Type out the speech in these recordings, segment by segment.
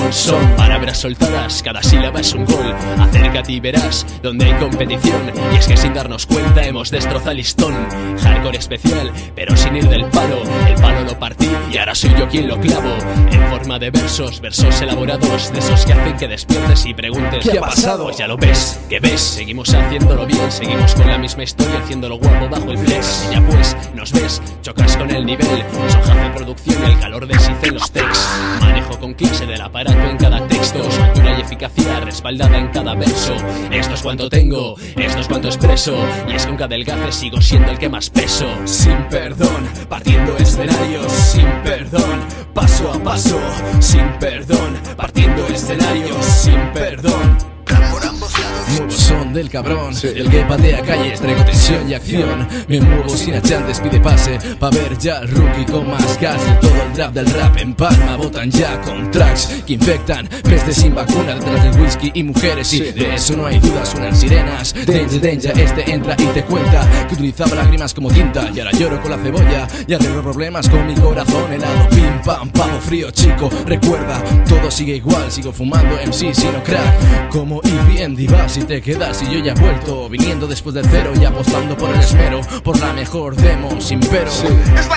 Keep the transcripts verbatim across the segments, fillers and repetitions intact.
Son palabras soltadas, cada sílaba es un gol. Acércate y verás donde hay competición. Y es que sin darnos cuenta hemos destrozado el listón. Hardcore especial, pero sin ir del palo. El palo lo partí y ahora soy yo quien lo clavo. En forma de versos, versos elaborados, de esos que hacen que despiertes y preguntes ¿qué ha pasado? Pues ya lo ves, que ves, seguimos haciéndolo bien. Seguimos con la misma historia, haciéndolo guapo bajo el flex. Y ya pues, nos ves, chocas con el nivel. Soja de producción y el calor de Sith en los texts. Manejo con clase del aparato en cada texto. Soltura y eficacia respaldada en cada verso. Esto es cuanto tengo, esto es cuanto expreso. Y es que aunque adelgace sigo siendo el que más peso. Sin perdón, partiendo escenarios. Sin perdón, paso a paso. Sin perdón, partiendo escenarios. Sin perdón. Nuevo son del cabrón, sí. El que patea calles, traigo tensión y acción. Me muevo sin achantes, pide pase pa' ver ya el rookie con más gas. De todo el rap del rap en palma, botan ya con tracks que infectan, peste sin vacuna. Detrás del whisky y mujeres, y sí, de eso no hay dudas, suenan sirenas. Danger, danger, este entra y te cuenta que utilizaba lágrimas como tinta. Y ahora lloro con la cebolla y arreglo problemas con mi corazón helado. Pim, pam, pavo frío, chico, recuerda, todo sigue igual. Sigo fumando M C, sino crack. Como y bien divas si te quedas y yo ya he vuelto, viniendo después del cero y apostando por el esmero, por la mejor demo, sin pero. Sí.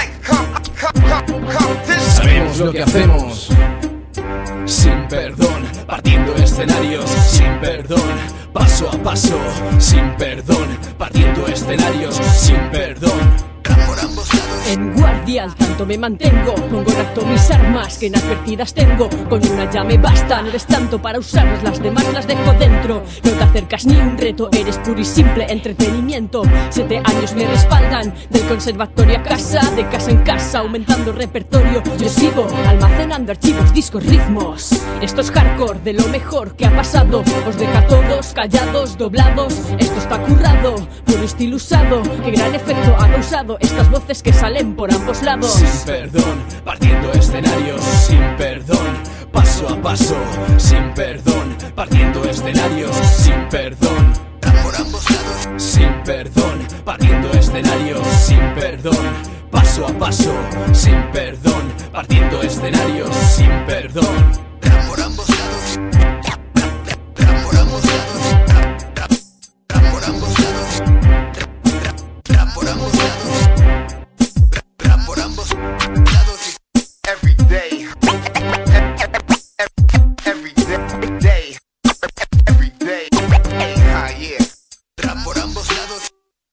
Sabemos lo que hacemos. Sin perdón, partiendo escenarios. Sin perdón, paso a paso. Sin perdón, partiendo escenarios. Sin perdón. En guardia al tanto me mantengo, pongo en acto mis armas que inadvertidas tengo. Con una ya me basta, no eres tanto para usarlas, las demás las dejo dentro. No te acercas ni un reto, eres puro y simple entretenimiento. Siete años me respaldan, del conservatorio a casa, de casa en casa, aumentando repertorio. Yo sigo almacenando archivos, discos, ritmos. Esto es hardcore, de lo mejor que ha pasado. Os deja a todos callados, doblados. Esto está currado, puro estilo usado. Qué gran efecto ha causado estas voces que salen por ambos lados. Sin perdón, partiendo escenarios. Sin perdón, paso a paso. Sin perdón, partiendo escenarios. Sin perdón, por ambos lados. Sin perdón, partiendo escenarios. Sin perdón, paso a paso. Sin perdón, partiendo escenarios. Sin perdón, por ambos lados. Por ambos lados. Por ambos lados. Por ambos lados. Every day, every day, every day, ah yeah, rap por ambos lados.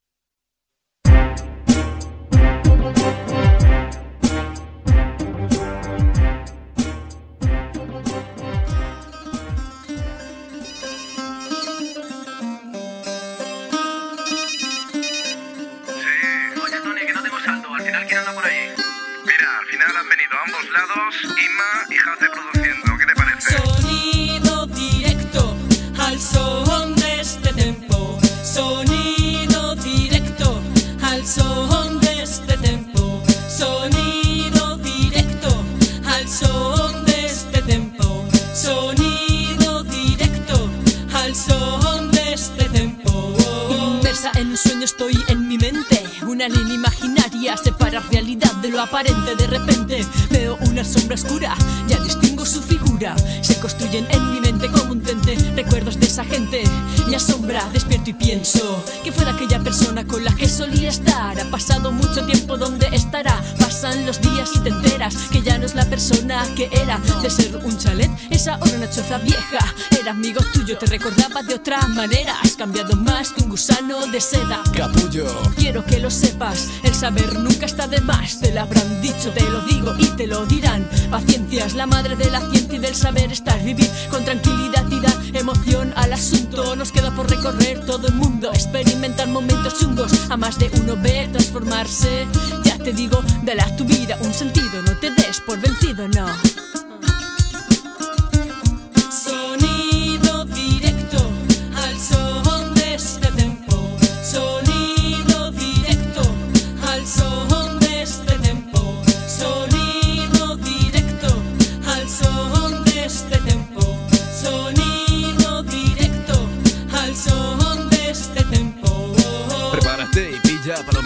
Han venido a ambos lados, Inma y Hace produciendo. ¿Qué te parece? Sonido directo al son de este tempo. Sonido directo al son de este tempo. Sonido directo al son de este tempo. Sonido directo al son de este tempo. Inmersa en un sueño estoy en mi mente. Una línea imaginaria separa realidad de lo aparente. De repente veo una sombra oscura, ya distingo su figura. Se construyen en mi mente como un tente recuerdos de esa gente. Me asombra, despierto y pienso que fue aquella persona con la que solía estar. Ha pasado mucho tiempo, ¿dónde estará? Pasan los días y te enteras que ya no es la persona que era. De ser un chalet, es ahora una choza vieja. Era amigo tuyo, te recordaba de otra manera. Has cambiado más que un gusano de seda. Capullo, quiero que lo sepas, el saber nunca está de más. Te lo habrán dicho, te lo digo y te lo dirán. Paciencia es la madre de la ciencia y del saber estar. Vivir con tranquilidad y dar emoción al asunto. Nos queda por recorrer todo el mundo, experimentar momentos chungos, a más de uno ver transformarse. Ya te digo, dale a tu vida un sentido, no te des por vencido, no. Sonido directo al son de este tempo. Sonido directo al son de este tempo. Sonido directo al son de este tempo. Sonido directo al son de este tempo. prepárate y pilla palomitas,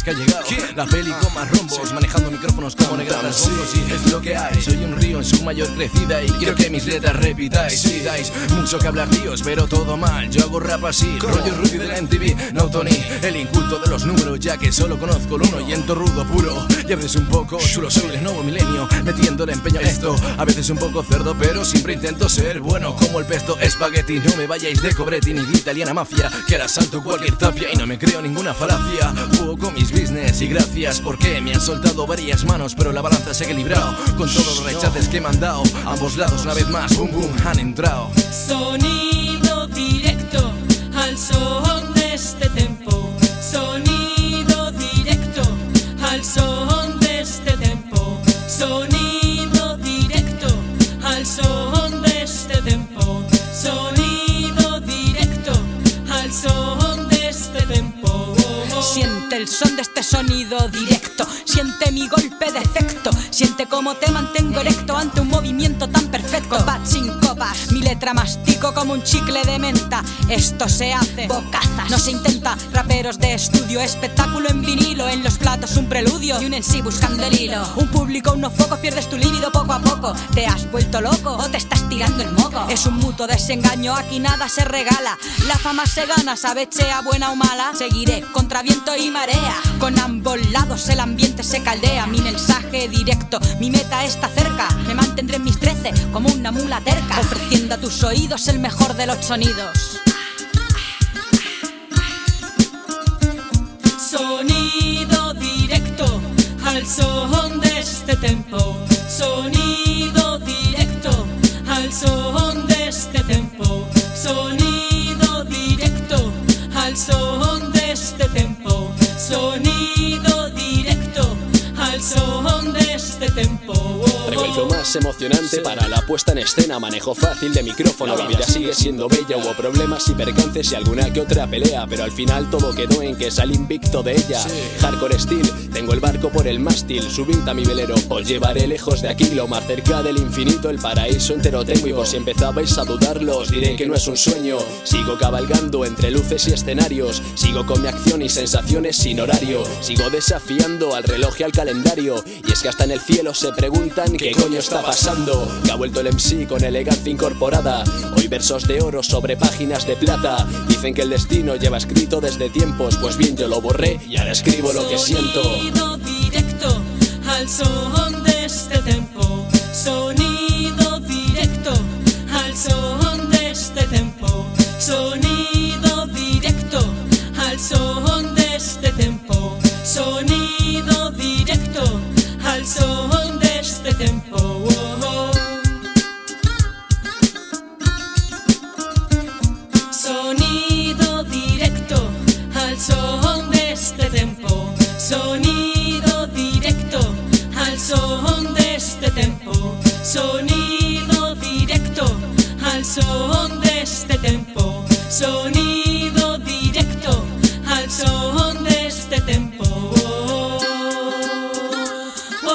que ha llegado. La peli con más rombos, manejando micrófonos como negratas bombos. Y es lo que hay, soy un río en su mayor crecida y quiero que mis letras repitáis. Sí, dais mucho que hablar, tíos, pero todo mal. Yo hago rap así, rollo Rudy de la M T V, no Tony, el inculto de los números, ya que solo conozco el uno y entro rudo puro. Y a veces un poco chulo, soy el nuevo milenio, metiendo el empeño en esto. A veces un poco cerdo, pero siempre intento ser bueno como el pesto espagueti. No me vayáis de cobretti ni de italiana mafia, que ahora salto cualquier tapia y no me creo ninguna falacia. Juego con mis business y gracias porque me han soltado varias manos, pero la balanza se ha equilibrado con todos los rechaces que me han dado. Ambos lados una vez más, boom boom, han entrado. Sonido directo al son de este tempo. Sonido directo al son de este tempo. Sonido directo al son de este tempo. Sonido directo al son de este tempo. Siente el son de este sonido directo, siente mi golpe de efecto, siente cómo te mantengo erecto ante un movimiento tan perfecto. Copas sin copas, mi letra mastico como un chicle de menta. Esto se hace bocazas, no se intenta. Raperos de estudio, espectáculo en vinilo, en los platos un preludio y un en sí buscando el hilo. Un público, unos focos, pierdes tu líbido poco a poco. Te has vuelto loco o te estás tirando el moco. Es un mutuo desengaño, aquí nada se regala. La fama se gana, sabe sea buena o mala. Seguiré contra viento y marea, con ambos lados el ambiente se caldea. Mi mensaje directo, mi meta está cerca. Me mantendré en mis trece como una mula terca, ofreciendo a tus oídos el mejor de los sonidos. Sonido directo al son de este tempo. Sonido directo al son de este tempo. Sonido directo al son de este tempo. Sonido directo al son de este tempo. Traigo el flow más emocionante para la puesta en escena. Manejo fácil de micrófono, la vida sigue siendo bella. Hubo problemas y percances y alguna que otra pelea, pero al final todo quedó en que salí invicto de ella. Hardcore steel, tengo el barco por el mástil. Subid a mi velero, os llevaré lejos de aquí, lo más cerca del infinito, el paraíso entero tengo. Y por si empezabais a dudarlo, os diré que no es un sueño. Sigo cabalgando entre luces y escenarios, sigo con mi acción y sensaciones sin horario. Sigo desafiando al reloj y al calendario, y es que hasta en el cielo se preguntan ¿qué coño está pasando? Que ha vuelto el M C con elegancia incorporada. Hoy versos de oro sobre páginas de plata. Dicen que el destino lleva escrito desde tiempos, pues bien yo lo borré y ahora escribo lo que siento. Sonido directo al son de este tempo. Sonido directo al son de este tempo. Sonido directo al son de este tempo. Sonido directo al son de este tempo. Oh, oh. Sonido directo al son de este tempo. Sonido directo al son de este tempo. Sonido directo al son de este tempo. Sonido directo al son de este tempo. Oh, oh,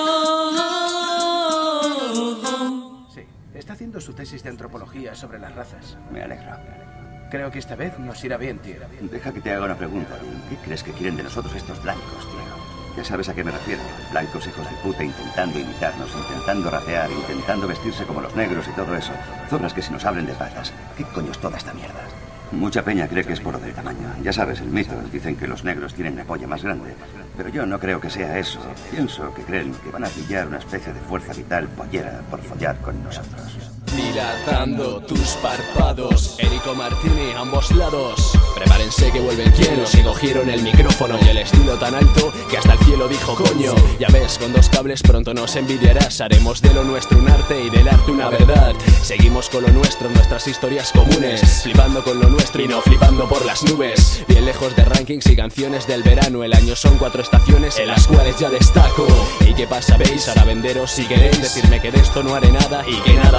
oh, oh. Sí, está haciendo su tesis de antropología sobre las razas. Me alegro. Creo que esta vez nos irá bien, tío. Deja que te haga una pregunta. ¿Qué crees que quieren de nosotros estos blancos, tío? Ya sabes a qué me refiero. Blancos hijos de puta intentando imitarnos, intentando rapear, intentando vestirse como los negros y todo eso. Zorras que se nos abren de patas. ¿Qué coño es toda esta mierda? Mucha peña cree que es por lo del tamaño. Ya sabes, el mito. Dicen que los negros tienen la polla más grande. Pero yo no creo que sea eso. Pienso que creen que van a pillar una especie de fuerza vital pollera por follar con nosotros. Dilatando tus párpados, Érico Martini, ambos lados. Prepárense que vuelven quienos, que cogieron el micrófono y el estilo tan alto que hasta el cielo dijo coño. Ya ves, con dos cables pronto nos envidiarás. Haremos de lo nuestro un arte y del arte una verdad. Seguimos con lo nuestro, nuestras historias comunes, flipando con lo nuestro y no flipando por las nubes. Bien lejos de rankings y canciones del verano. El año son cuatro estaciones en las cuales ya destaco. ¿Y qué pasa, veis? Ahora venderos si queréis, decirme que de esto no haré nada y que nada venderé.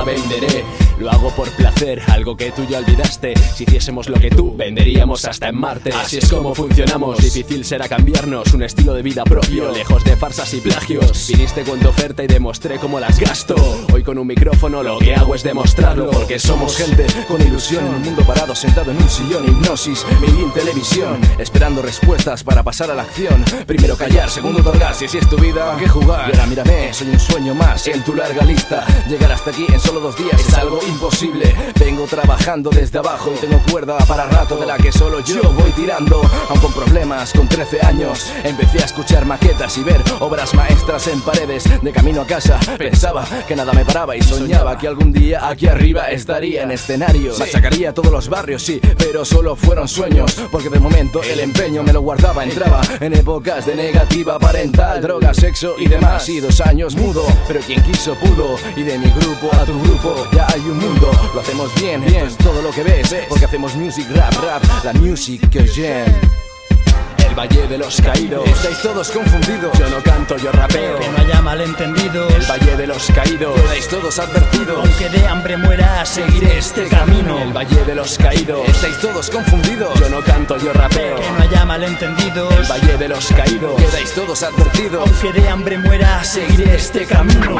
entenderé. Lo hago por placer, algo que tú ya olvidaste. Si hiciésemos lo que tú, venderíamos hasta en Marte. Así es como funcionamos, difícil será cambiarnos. Un estilo de vida propio, lejos de farsas y plagios. Viniste con tu oferta y demostré cómo las gasto. Hoy con un micrófono lo que hago es demostrarlo, porque somos gente con ilusión en un mundo parado, sentado en un sillón. Hipnosis, mil televisión, esperando respuestas para pasar a la acción. Primero callar, segundo otorgar, si así es tu vida, ¿a qué jugar? Y ahora mírame, soy un sueño más en tu larga lista. Llegar hasta aquí en solo dos días es algo imposible. Vengo trabajando desde abajo y tengo cuerda para rato, de la que solo yo voy tirando. Aun con problemas, con trece años empecé a escuchar maquetas y ver obras maestras en paredes. De camino a casa pensaba que nada me paraba y soñaba que algún día aquí arriba estaría en escenarios. Machacaría todos los barrios, sí, pero solo fueron sueños, porque de momento el empeño me lo guardaba. Entraba en épocas de negativa parental, droga, sexo y demás, y dos años mudo, pero quien quiso pudo. Y de mi grupo a tu grupo ya hay un mundo. Lo hacemos bien, bien, es todo lo que ves, porque hacemos music, rap, rap, la music que jam. El Valle de los Caídos, estáis todos confundidos. Yo no canto, yo rapeo. Que no haya malentendidos. El Valle de los Caídos, quedáis todos advertidos. Aunque de hambre muera, seguiré este camino. El Valle de los Caídos, estáis todos confundidos. Yo no canto, yo rapeo. Que no haya malentendidos. El Valle de los Caídos, quedáis todos advertidos. Aunque de hambre muera, seguiré este camino.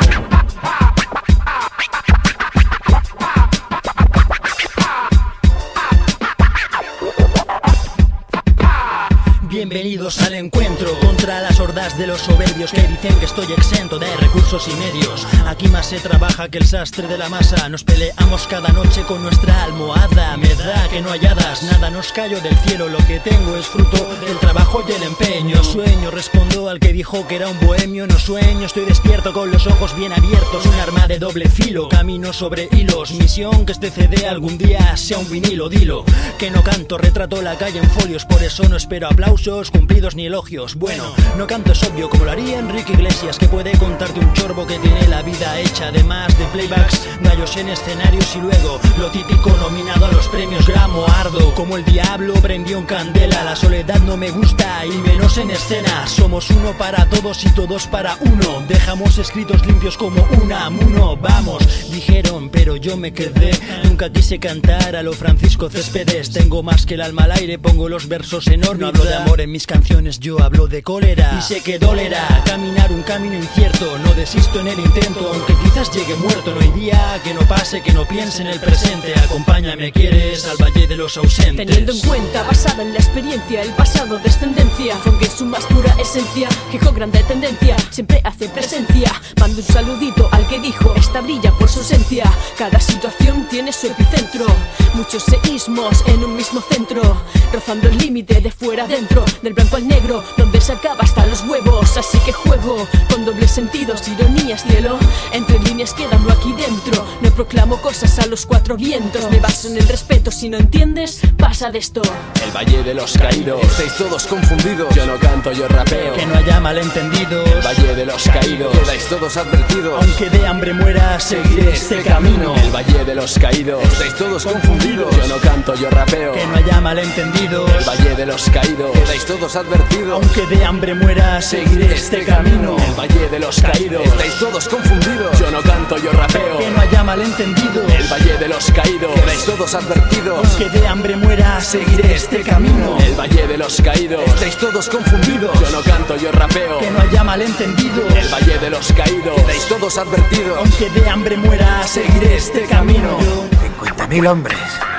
Bienvenidos al encuentro contra las hordas de los soberbios que dicen que estoy exento de recursos y medios. Aquí más se trabaja que el sastre de la masa. Nos peleamos cada noche con nuestra almohada. Me da que no hay hadas, nada nos cayó del cielo. Lo que tengo es fruto del trabajo y el empeño. Sueño, respondo al que dijo que era un bohemio. No sueño, estoy despierto con los ojos bien abiertos. Un arma de doble filo, camino sobre hilos. Misión que este C D algún día sea un vinilo. Dilo, que no canto, retrato la calle en folios. Por eso no espero aplausos cumplidos ni elogios. Bueno, no canto, es obvio, como lo haría Enrique Iglesias, que puede contarte un chorbo que tiene la vida hecha. Además de playbacks, gallos en escenarios y luego lo típico nominado a los premios Gramo. Ardo como el diablo, prendió en candela. La soledad no me gusta y menos en escena. Somos uno para todos y todos para uno. Dejamos escritos limpios como Unamuno. Vamos, dijeron, pero yo me quedé. Nunca quise cantar a lo Francisco Céspedes. Tengo más que el alma al aire, pongo los versos en órbita. No hablo de amor en mis canciones, yo hablo de cólera. Y sé que dolerá caminar un camino incierto. No desisto en el intento, aunque quizás llegue muerto. No hay día que no pase, que no piense en el presente. Acompáñame, ¿quieres? Al Valle de los Ausentes. Teniendo en cuenta, basada en la experiencia, el pasado descendencia, aunque es su más pura esencia. Quejo grande tendencia, siempre hace presencia. Mando un saludito al que dijo, esta brilla por su esencia. Cada situación tiene su epicentro, muchos seísmos en un mismo centro, rozando el límite de fuera adentro, del blanco al negro, donde se acaba hasta los huevos. Así que juego con dobles sentidos, ironías, cielo. Entre líneas quedando aquí dentro. No proclamo cosas a los cuatro vientos. Me baso en el respeto, si no entiendes, pasa de esto. El Valle de los Caídos, estáis todos confundidos. Yo no canto, yo rapeo. Que no haya malentendidos. El Valle de los Caídos, quedáis todos advertidos. Aunque de hambre muera, seguiré este camino. El Valle de los Caídos, estáis todos confundidos. Yo no canto, yo rapeo. Que no haya malentendidos. El Valle de los Caídos, quedáis todos advertidos. Aunque de hambre muera, seguiré este camino. El Valle de los Caídos, estáis todos confundidos. Yo no canto, yo rapeo. Que no haya malentendidos. El Valle de los Caídos, quedáis todos advertidos. Aunque de hambre muera, seguiré este camino. El Valle de los Caídos, estáis todos confundidos. Yo no canto, yo rapeo. Que no haya malentendidos. El Valle de los Caídos, quedáis todos advertidos. Aunque de hambre muera, seguiré este camino. cincuenta mil hombres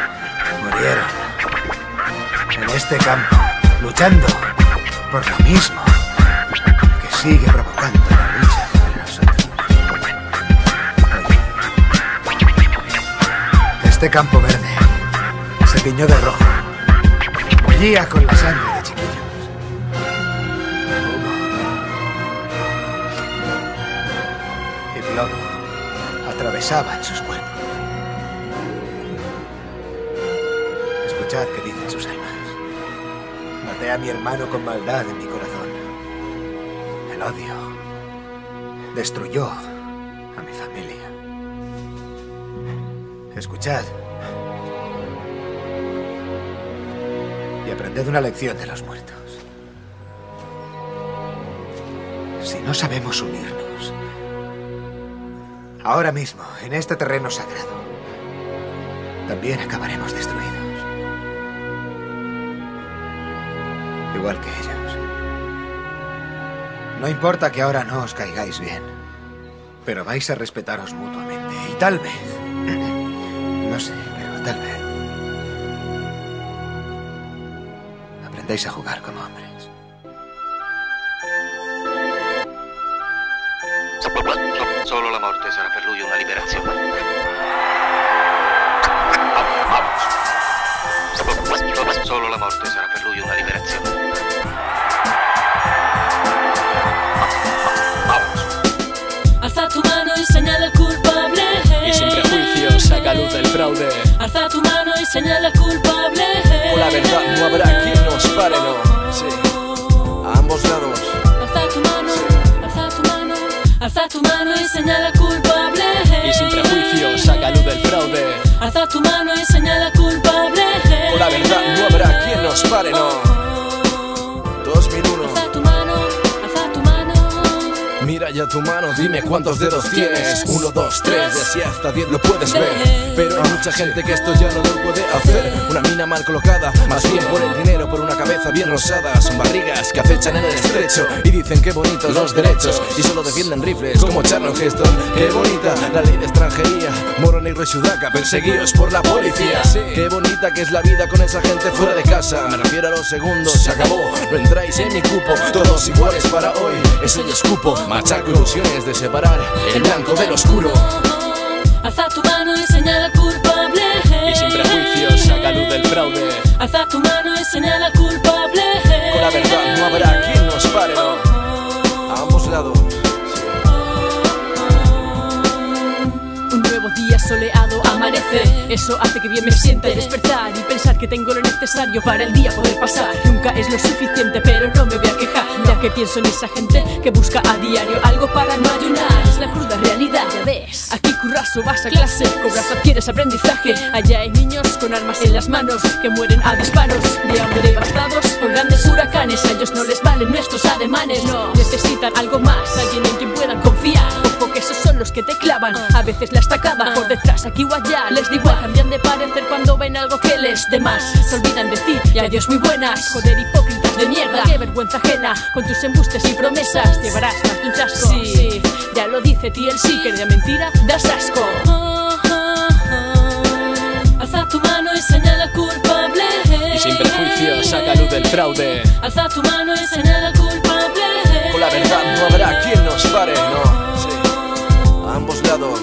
murieron en este campo, luchando por lo mismo que sigue provocando la lucha entre nosotros. Oye, este campo verde se tiñó de rojo, bullía con la sangre de chiquillos. Humo y plomo atravesaban sus cuerpos. Escuchad qué dicen sus almas. Maté a mi hermano con maldad en mi corazón. El odio destruyó a mi familia. Escuchad y aprended una lección de los muertos. Si no sabemos unirnos, ahora mismo, en este terreno sagrado, también acabaremos destruidos. Igual que ellos. No importa que ahora no os caigáis bien, pero vais a respetaros mutuamente. Y tal vez, no sé, pero tal vez, aprendáis a jugar como hombres. Solo la morte sarà per lui una liberazione. Solo la morte sarà per lui una liberazione. Alza tu mano y señala al culpable. Y sin prejuicios saca luz del fraude. Alza tu mano y señala al culpable. Por la verdad no habrá quien nos pare, no. Sí. A ambos lados. Alza tu mano, alza tu mano, alza tu mano y señala al culpable. Y sin prejuicios saca luz del fraude. Alza tu mano y señala al culpable. Por la verdad no habrá quien nos pare, no. dos mil uno. Alza tu mano, alza tu mano. Mira ya tu mano, dime cuántos dedos tienes. Uno, dos, tres, de así hasta diez lo puedes ver. Pero hay mucha gente que esto ya no lo puede hacer. Una mina mal colocada, más bien por el dinero, por una cabeza bien rosada. Son barrigas que acechan en el estrecho y dicen que bonitos los derechos. Y solo defienden rifles como Charlton Heston. Qué bonita la ley de extranjería. Moro, negro y sudaca perseguidos por la policía. Qué bonita que es la vida con esa gente fuera de casa. Me refiero a los segundos, se acabó. No entráis en mi cupo, todos iguales para hoy. Ese yo escupo, machaco ilusiones de separar el blanco del oscuro. Alza tu mano y señala al culpable. Y sin prejuicios saca luz del fraude. Alza tu mano y señala al culpable. Con la verdad no habrá quien nos pare, no. A ambos lados. Un nuevo día soleado amanece. Eso hace que bien me sienta y despertar y pensar que tengo lo necesario para el día poder pasar. Nunca es lo suficiente, pero no me voy a quejar, ya que pienso en esa gente que busca a diario algo para no ayunar. Es la cruda realidad, ya ves. Aquí curras o vas a clase, cobras, adquieres aprendizaje. Allá hay niños con armas en las manos que mueren a disparos, de hambre devastados por grandes huracanes. A ellos no les valen nuestros ademanes, no. Necesitan algo más, alguien en quien puedan confiar. Ojo que esos son los que te clavan, a veces la estacada por detrás, aquí o allá. Les da igual, cambian de parecer cuando ven algo que les dé más. Se olvidan de ti y adiós muy buenas. Joder, hipócritas de mierda, qué vergüenza ajena. Con tus embustes y promesas llevarás más de un chasco. Sí, sí, ya lo dice T L C, que de mentira das asco. Alza tu mano y señala al culpable. Y sin prejuicios saca luz del fraude. Alza tu mano y señala al culpable. Por la verdad no habrá quien nos pare, no. Sí. A ambos lados.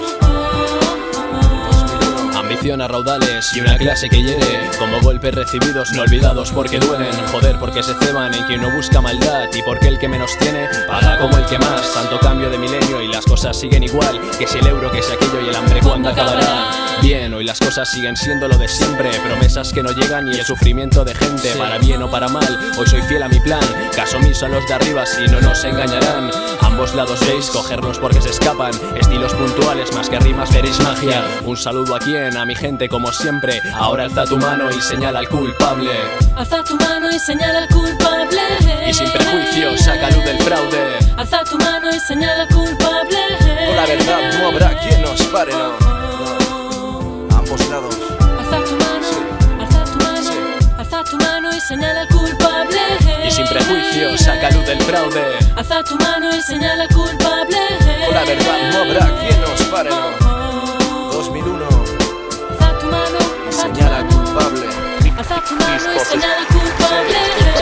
Ambición a raudales y una clase que hiere, como golpes recibidos no olvidados porque duelen. Joder, porque se ceban en quien no busca maldad y porque el que menos tiene paga como el que más. Tanto cambio de milenio y las cosas siguen igual. Que si el euro, que si aquello y el hambre cuándo acabará. Bien, hoy las cosas siguen siendo lo de siempre. Promesas que no llegan y el sufrimiento de gente, para bien o para mal. Hoy soy fiel a mi plan, caso omiso a los de arriba si no nos engañarán. Ambos lados veis, cogernos porque se escapan. Estilos puntuales más que rimas veréis magia. Un saludo a quien, a mi gente como siempre. Ahora alza tu mano y señala al culpable. Alza tu mano y señala al culpable. Y sin prejuicios saca luz del fraude. Alza tu mano y señala al culpable. Con la verdad no habrá quien nos pare, no. No. A ambos lados. Alza tu mano, alza tu mano, alza tu mano y señala al culpable. Y sin prejuicios saca luz del fraude. Alza tu mano y señala al culpable. Con la verdad no habrá quien nos pare, no. dos mil uno. Alza tu mano, alza tu señala al culpable. Alza tu mano y señala al culpable.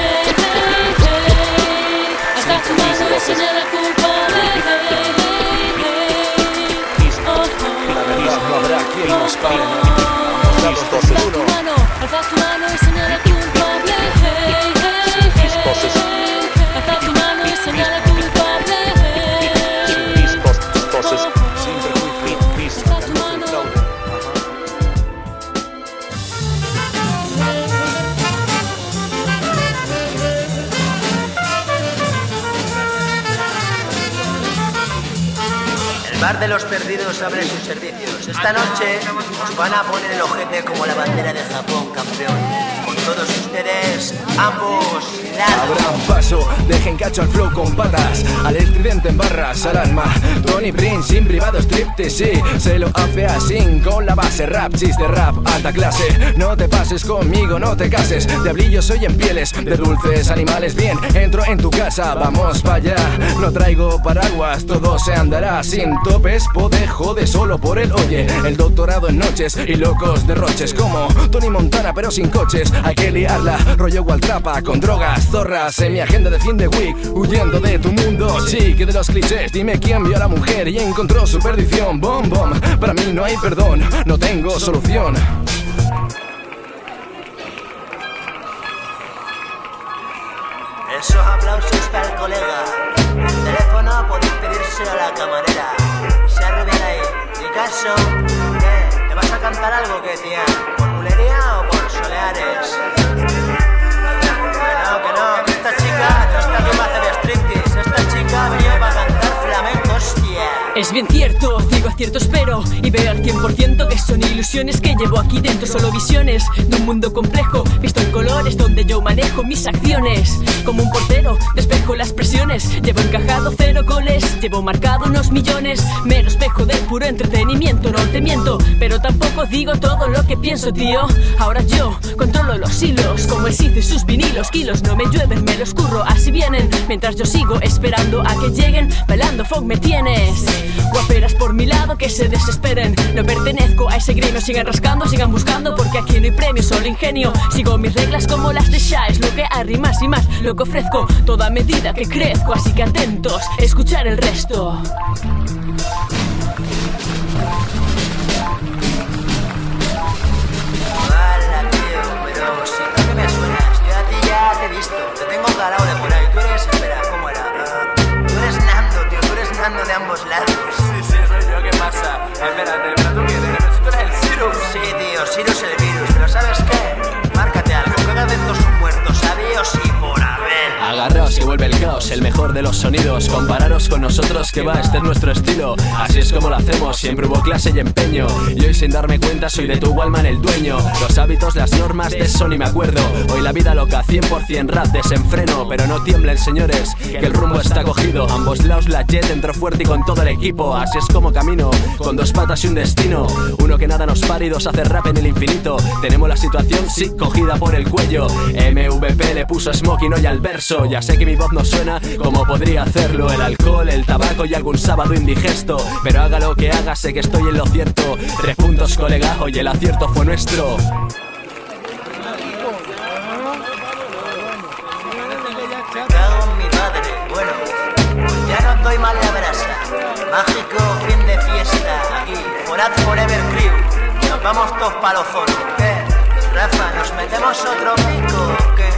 Alza tu mano y señala al culpable. Con la verdad no habrá quien nos pare, no. Alza tu mano, alza tu mano y señala al culpable. Alza tu mano y señala al culpable. Sin prejuicio, saca luz del fraude. El Bar de los Perdidos abre sus servicios. Esta noche os van a poner el ojete como la bandera de Japón, campeón. Con todos ustedes, ambos lados. Abran paso, dejen cacho al flow con patas, al estridente en barras, al alma. Tony Prince, sin privado striptease, sí, se lo hace así, con la base rap, chiste rap, alta clase. No te pases conmigo, no te cases, diablillo soy en pieles de dulces animales. Bien, entro en tu casa, vamos para allá. No traigo paraguas, todo se andará sin topes, pode, jode solo por el oye. El doctorado en noches y locos derroches, como Tony Montana pero sin coches. Hay que liarla, rollo Waltrapa, con drogas, zorras en mi agenda de fin de week, huyendo de tu mundo, chique de los clichés. Dime quién vio a la mujer y encontró su perdición. Bom, bom, para mí no hay perdón, no tengo solución. Esos aplausos para el colega. El teléfono podéis pedírselo a la camarera. Se arrubian ahí. ¿Y caso? ¿Qué? ¿Te vas a cantar algo, qué, tía? ¿Por bulería o por soleares? Que no, que no, que esta chica no está aquí para hacer striptease. Esta chica ha venido para cantar flamenco, hostia. Es bien cierto, digo acierto espero y veo al cien por ciento que son ilusiones que llevo aquí dentro, solo visiones de un mundo complejo, visto en colores donde yo manejo mis acciones. Como un portero, despejo las presiones, llevo encajado cero goles, llevo marcado unos millones. Me lo espejo del puro entretenimiento, no te miento, pero tampoco digo todo lo que pienso, tío. Ahora yo controlo los hilos, como el Sith y sus vinilos. Kilos no me llueven, me los curro, así vienen, mientras yo sigo esperando a que lleguen. Bailando funk me tienes, guaperas por mi lado que se desesperen. No pertenezco a ese gremio, sigan rascando, sigan buscando, porque aquí no hay premio, solo ingenio. Sigo mis reglas como las de Shah, es lo que hay, más y más lo que ofrezco, toda medida que crezco. Así que atentos, escuchar el resto. Hola, tío, pero si no que me suenas, yo a ti ya te he visto, te tengo calado de por ahí. Tú eres, espera, ¿cómo era? Uh, tú eres Nando, tío, tú eres Nando de ambos lados. Sí, sí, soy yo, ¿qué pasa? Espérate, pero tú quién eres, si tú eres el Cyrus. Sí, tío, Cyrus el virus, pero ¿sabes qué? Márcate algo, cada vez dos muertos, sabios y por haber. Agarraos que vuelve el caos, el mejor de los sonidos. Compararos con nosotros que va, este es nuestro estilo. Así es como lo hacemos, siempre hubo clase y empeño. Y hoy sin darme cuenta soy de tu Wallman el dueño. Los hábitos, las normas, de eso ni me acuerdo. Hoy la vida loca, cien por cien rap, desenfreno. Pero no tiemblen señores, que el rumbo está cogido. Ambos lados la jet, entro fuerte y con todo el equipo. Así es como camino, con dos patas y un destino. Uno que nada nos pare y dos hace rap en el infinito. Tenemos la situación, sí, cogida por el cuello. M V P le puso smoking hoy al verso. Ya sé que mi voz no suena como podría hacerlo. El alcohol, el tabaco y algún sábado indigesto. Pero haga lo que haga, sé que estoy en lo cierto. Tres puntos, colega, hoy el acierto fue nuestro. Me cago en mi madre, bueno, ya no estoy mal la brasa. Mágico fin de fiesta, aquí, Foraz Forever Crew. Nos vamos todos pa' los zonos, ¿qué? Rafa, ¿nos metemos otro pico o qué?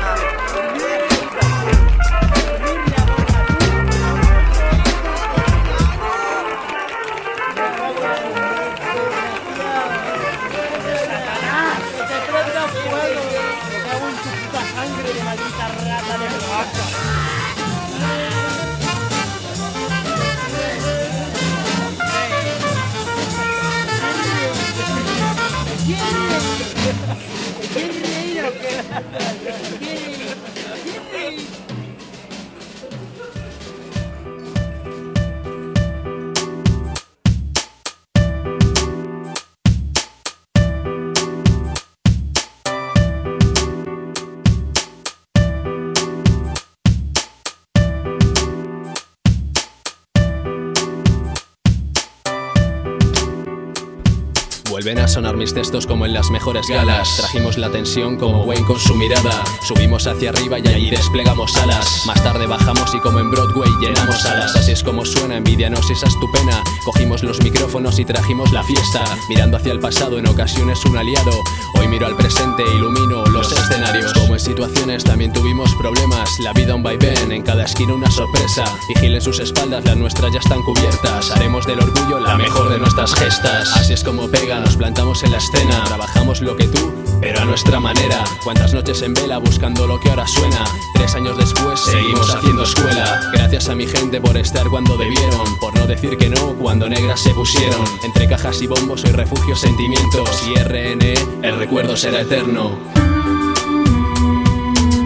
Vuelven a sonar mis textos como en las mejores galas. Trajimos la tensión como Wayne con su mirada. Subimos hacia arriba y allí desplegamos alas. Más tarde bajamos y como en Broadway llenamos alas. Así es como suena, envidianos esa es tu pena. Cogimos los micrófonos y trajimos la fiesta. Mirando hacia el pasado, en ocasiones un aliado. Hoy miro al presente e ilumino los escenarios. Como en situaciones también tuvimos problemas. La vida un vaivén, en cada esquina una sorpresa. Vigilen sus espaldas, las nuestras ya están cubiertas. Haremos del orgullo la mejor de nuestras gestas. Así es como pega, nos plantamos en la escena. Trabajamos lo que tú, pero a nuestra manera. Cuántas noches en vela buscando lo que ahora suena. Tres años después seguimos haciendo escuela. Gracias a mi gente por estar cuando debieron, por no decir que no cuando negras se pusieron. Entre cajas y bombos soy refugio, sentimientos. Y R N E, el recuerdo será eterno.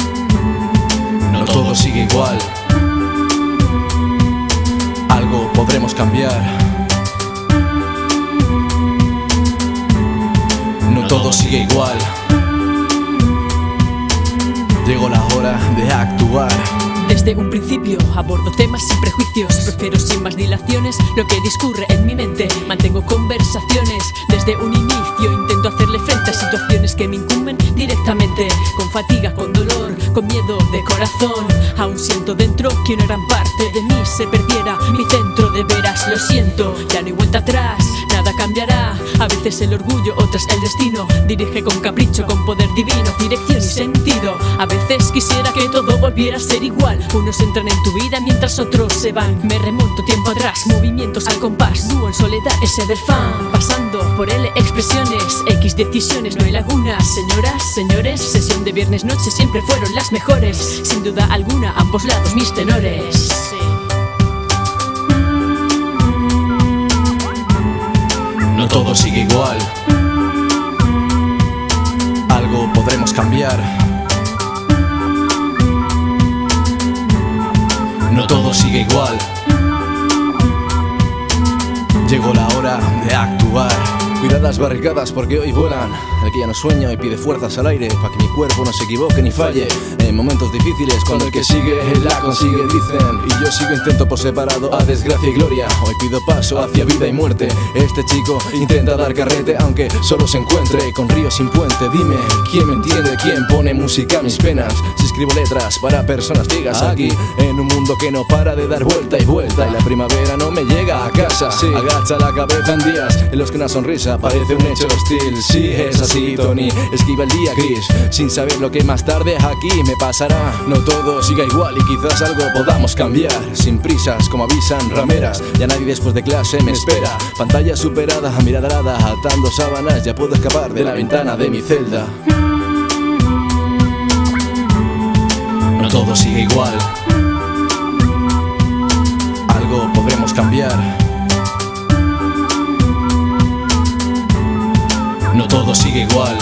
todo sigue igual. Algo podremos cambiar. No todo sigue igual. Llegó la hora de actuar. Desde un principio abordo temas sin prejuicios. Prefiero sin más dilaciones lo que discurre en mi mente. Mantengo conversaciones desde un inicio. Intento hacerle frente a situaciones que me incumben directamente. Con fatiga, con dolor, con miedo de corazón. Aún siento dentro que una gran parte de mí se perdiera. Mi centro de veras, lo siento, ya no hay vuelta atrás. Nada cambiará, a veces el orgullo, otras el destino. Dirige con capricho, con poder divino, dirección y sentido. A veces quisiera que todo volviera a ser igual. Unos entran en tu vida mientras otros se van. Me remonto tiempo atrás, movimientos al compás. Dúo en soledad, ese del fan. Pasando por L, expresiones, X decisiones, no hay lagunas. Señoras, señores, sesión de viernes noche siempre fueron las mejores. Sin duda alguna, ambos lados mis tenores. No todo sigue igual. Algo podremos cambiar. No todo sigue igual. Llegó la hora de actuar. Cuidad las barricadas porque hoy vuelan. El que ya no sueña y pide fuerzas al aire para que mi cuerpo no se equivoque ni falle. En momentos difíciles cuando el que sigue la consigue, dicen. Y yo sigo intento por separado a desgracia y gloria. Hoy pido paso hacia vida y muerte. Este chico intenta dar carrete aunque solo se encuentre con río sin puente. Dime, ¿quién me entiende? ¿Quién pone música a mis penas? Si escribo letras para personas ciegas aquí en un mundo que no para de dar vuelta y vuelta. Y la primavera no me llega a casa. Sí, agacha la cabeza en días en los que una sonrisa parece un hecho hostil. Sí, es así, Tony, esquiva el día gris sin saber lo que más tarde aquí me pasará. No todo siga igual y quizás algo podamos cambiar. Sin prisas, como avisan rameras, ya nadie después de clase me espera. Pantalla superada, mirada alada, atando sábanas, ya puedo escapar de la ventana de mi celda. No todo sigue igual. Algo podremos cambiar. No todo sigue igual.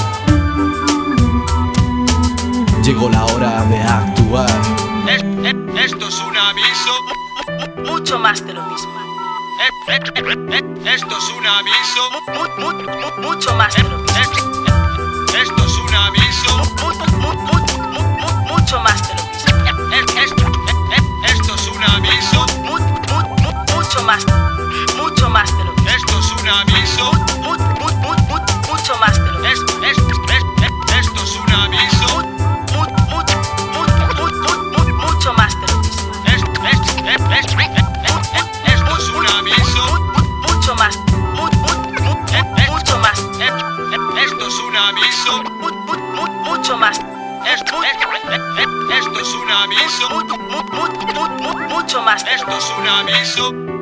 Llegó la hora de actuar. Es, es, esto es un aviso. Mucho más de lo mismo. Es, es, es, esto es un aviso. Mu, mu, mu, mucho más de lo mismo. Es, esto es un aviso. Mu, mu, mu, mu, mu, mucho más de lo mismo. Es, es, es, esto es un aviso. Mu, mu, mu, mucho más. Mucho más de lo mismo. Esto es un aviso. Mu, mu, mu, mu, mucho más de lo mismo. Es, es, es, esto es un aviso. Mu, mu, mu, mu, mu, mu, mucho más de lo mismo. Es, es, es, es, es, esto es un aviso. Mucho más. Mu, mu, mu, mucho más. Esto es un aviso. Mu, mu, mu, mucho más. Esto, esto es un aviso. Mu, mu, mu, mu, mucho más. Esto es un aviso.